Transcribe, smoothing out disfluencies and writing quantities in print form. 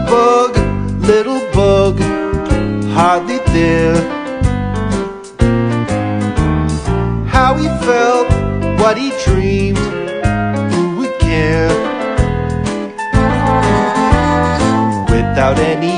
little bug, hardly there. How he felt, what he dreamed, who would care? Without any